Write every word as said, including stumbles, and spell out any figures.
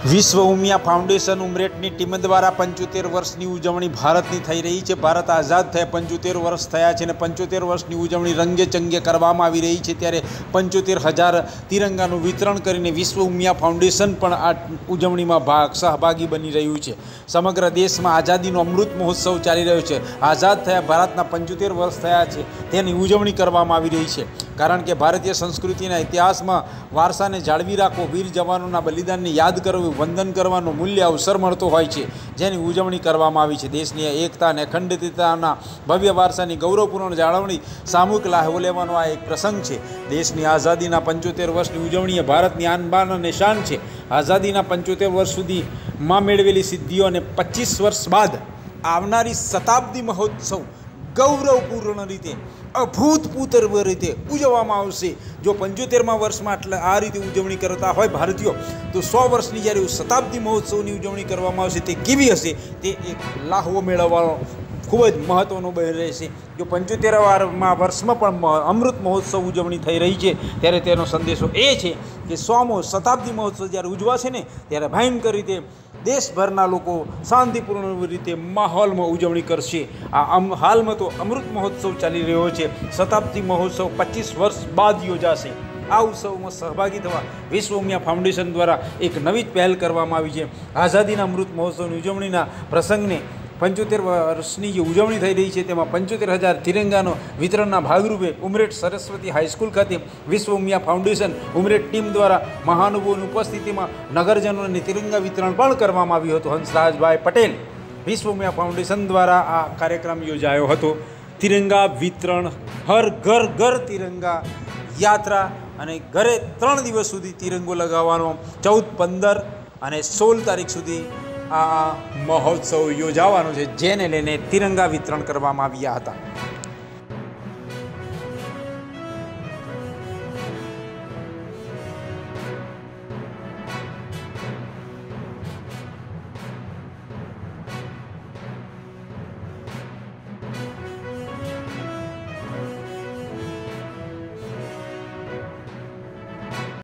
વિશ્વ Umiya foundation ઉમરેઠની team દ્વારા પંચોતેર વર્ષની ઉજવણી ભારતની થઈ રહી છે। ભારત આઝાદ થયા પંચોતેર વર્ષ થયા છે અને પંચોતેર વર્ષની ઉજવણી રંગે ચંગે કરવામાં આવી રહી છે। ત્યારે પંચોતેર હજાર તિરંગાનું વિતરણ કરીને વિશ્વ ઉમિયા ફાઉન્ડેશન પણ આ ઉજવણીમાં ભાગ સહભાગી બની રહ્યું છે। સમગ્ર દેશમાં આઝાદીનો અમૃત મહોત્સવ ચાલી રહ્યો છે। આઝાદ થયા ભારતના પંચોતેર વર્ષ થયા છે તેની ઉજવણી કરવામાં આવી રહી છે, કારણ કે ભારતીય સંસ્કૃતિના ઇતિહાસમાં વારસાને જાળવી રાખવો, વીર જવાનોના બલિદાનને યાદ કરવું, વંદન કરવાનો મૂલ્ય અવસર મળતો હોય છે, જેની ઉજવણી કરવામાં આવી છે। દેશની એકતા અને અખંડિતતાના ભવ્ય વારસાની ગૌરવપૂર્ણ જાળવણી સામૂહિક લાહવો લેવાનો આ એક પ્રસંગ છે। દેશની આઝાદીના પંચોતેર વર્ષની ઉજવણી એ ભારતની આન બાન અને શાન છે। આઝાદીના પંચોતેર વર્ષ સુધીમાં મેળવેલી સિદ્ધિઓ અને પચીસ વર્ષ બાદ આવનારી શતાબ્દી મહોત્સવ ગૌરવપૂર્ણ રીતે અભૂતપૂર્વ રીતે ઉજવવામાં આવશે। જો પંચોતેરમાં વર્ષમાં એટલે આ રીતે ઉજવણી કરતા હોય ભારતીયો, તો સો વર્ષની જ્યારે શતાબ્દી મહોત્સવની ઉજવણી કરવામાં આવશે તે કેવી હશે તે એક લાહવો મેળવવાનો ખૂબ જ મહત્ત્વનો બની રહેશે। જો પંચોતેરમાં વર્ષમાં પણ અમૃત મહોત્સવ ઉજવણી થઈ રહી છે, ત્યારે તેનો સંદેશો એ છે કે સોમો શતાબ્દી મહોત્સવ જ્યારે ઉજવાશે ને ત્યારે ભયંકર રીતે દેશભરના લોકો શાંતિપૂર્ણ રીતે માહોલમાં ઉજવણી કરશે। આ હાલમાં તો અમૃત મહોત્સવ ચાલી રહ્યો છે, શતાબ્દી મહોત્સવ પચીસ વર્ષ બાદ યોજાશે। આ ઉત્સવમાં સહભાગી થવા વિશ્વ ઉમિયા ફાઉન્ડેશન દ્વારા એક નવી જ પહેલ કરવામાં આવી છે। આઝાદીના અમૃત મહોત્સવની ઉજવણીના પ્રસંગને પંચોતેર વર્ષની જે ઉજવણી થઈ રહી છે તેમાં પંચોતેર હજાર તિરંગાનો વિતરણના ભાગરૂપે ઉમરેઠ સરસ્વતી હાઈસ્કૂલ ખાતે વિશ્વ ઉમિયા ફાઉન્ડેશન ઉમરેઠ ટીમ દ્વારા મહાનુભાવોની ઉપસ્થિતિમાં નગરજનોને તિરંગા વિતરણ પણ કરવામાં આવ્યું હતું। હંસરાજભાઈ પટેલ વિશ્વ ઉમિયા ફાઉન્ડેશન દ્વારા આ કાર્યક્રમ યોજાયો હતો। તિરંગા વિતરણ, હર ઘર ઘર તિરંગા યાત્રા અને ઘરે ત્રણ દિવસ સુધી તિરંગો લગાવવાનો ચૌદ પંદર અને સોળ તારીખ સુધી આ મહોત્સવ યોજાવાનો છે, જેને લઈને તિરંગા વિતરણ કરવામાં આવ્યા હતા।